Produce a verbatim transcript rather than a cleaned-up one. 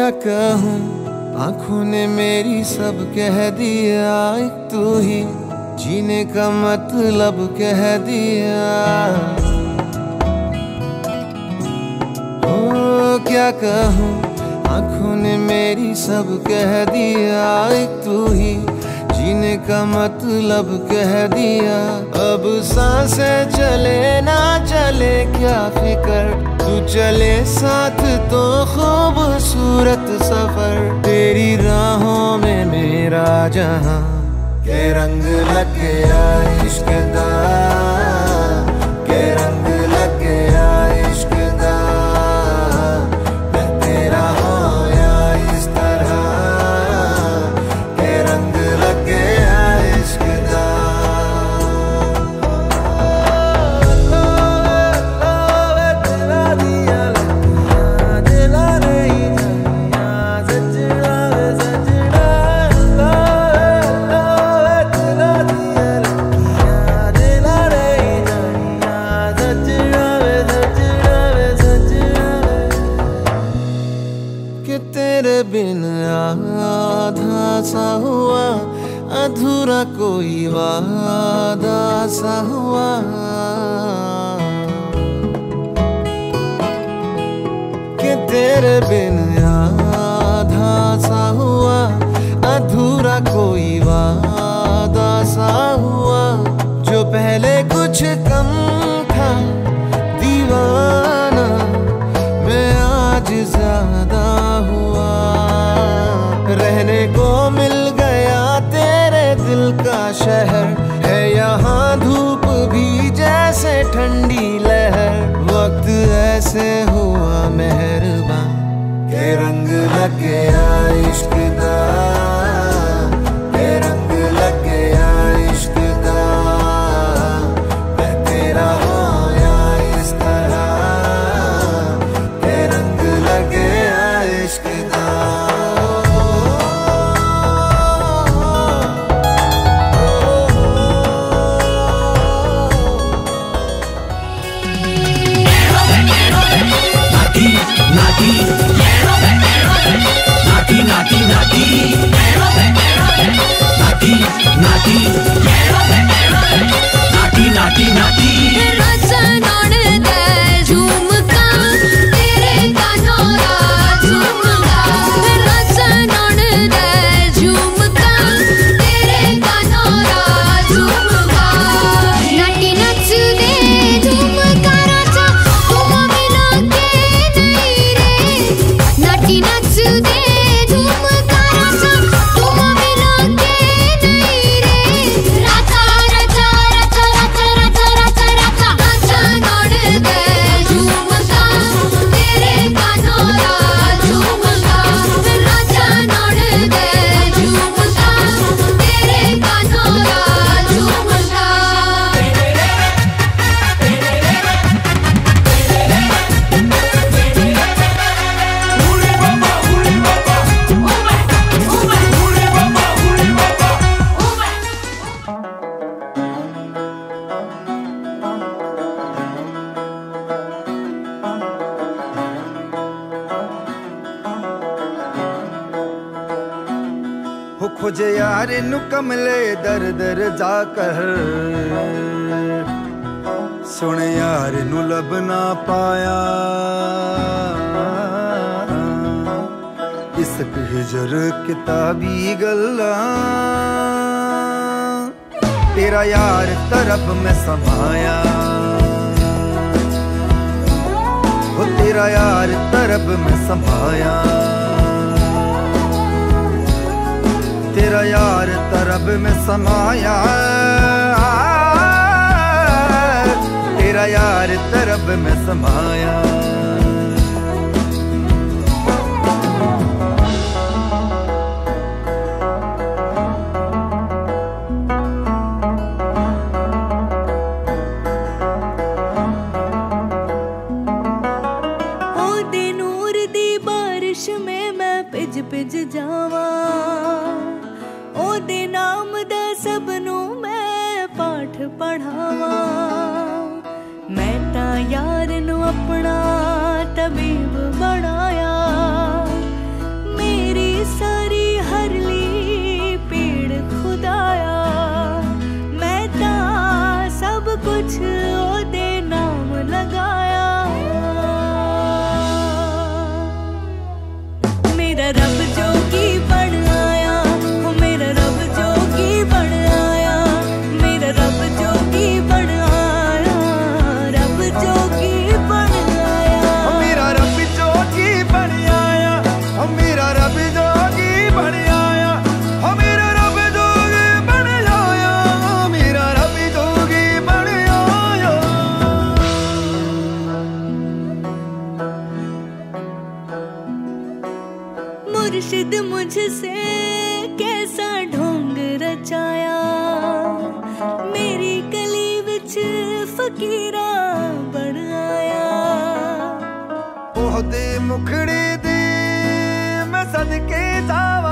कहूँ, आंखों ने मेरी सब कह दिया, एक तू ही जीने का मतलब कह दिया। ओ क्या कहूँ, आंखों ने मेरी सब कह दिया, एक तू ही जीने का मतलब कह दिया। अब सांसें चले ना चले क्या फिकर, तू चले साथ तो खूबसूरत सफर। तेरी राहों में मेरा जहां के रंग लग गया इश्क दा, के रंग लग गया इश्क दा। मैं तेरा होया इस तरह, के रंग लग गया इश्क दा। तेरे बिन आधा सा हुआ, अधूरा कोई वादा सा हुआ। कि तेरे बिन आधा सा हुआ, अधूरा कोई वादा सा हुआ। जो पहले कुछ कम था दीवाना, मैं आज ज्यादा हुआ। रहने को मिल गया तेरे दिल का शहर, है यहाँ धूप भी जैसे ठंडी लहर। वक्त ऐसे हुआ मेहरबान, के रंग लग गया इश्क दा, के रंग लग गया इश्क दा। मैं तेरा होया इस तरह, के रंग लग गया इश्क दा। Naughty, naughty, naughty, naughty, naughty, naughty, naughty, naughty, naughty. रचन उड़ते झूमका, तेरे कानों का झूमका। रचन उड़ते झूमका, तेरे कानों का झूमका। नाटी नच दे झूमका राजा, तुम मिला के नहीं रे। नाटी नच दे झूमका राजा, तुम मिला के नहीं रे। राजा राजा राजा राजा राजा राजा राजा। रचन उड़ते झूमका, तेरे कानों का झूमका। रचन उड़ते झूमका, तेरे कानों का झूमका। हो खोजे यार नु कमले दर दर जाकर, सुन यार नु लब ना पाया। इस हिजर किताबी गल्ला, तेरा यार तरफ में समाया। हो तेरा यार तरफ में समाया, तेरा यार तरब में समाया। तेरा यार तरब में समाया। ओ दे नूर दी बारिश में मैं पिज पिज जावा। ओ दे नाम दा सबनू मैं पाठ पढ़ावा। मैं ता यार नू अपना तबीब बनाया। फकीरा बन आया। ओहदे मुखड़े दे मैं सदके जावा